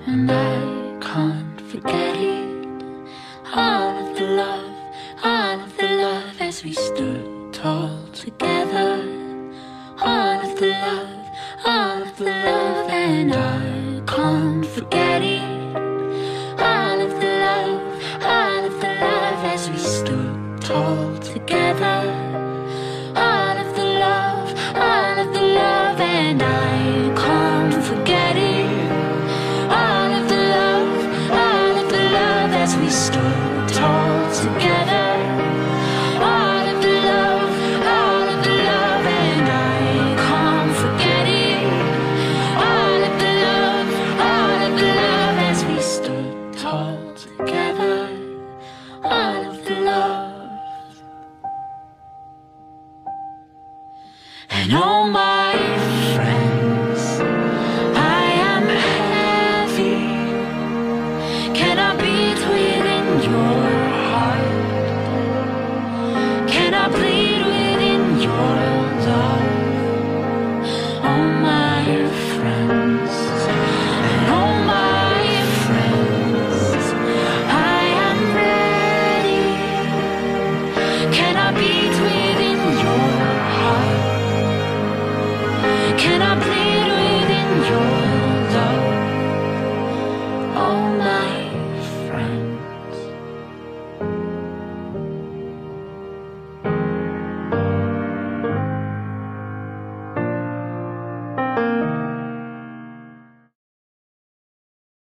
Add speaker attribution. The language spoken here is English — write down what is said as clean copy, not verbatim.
Speaker 1: and I can't forget it. All of the love as we stood tall together. All of the love, and I can't forget it. All of the love as we stood tall together.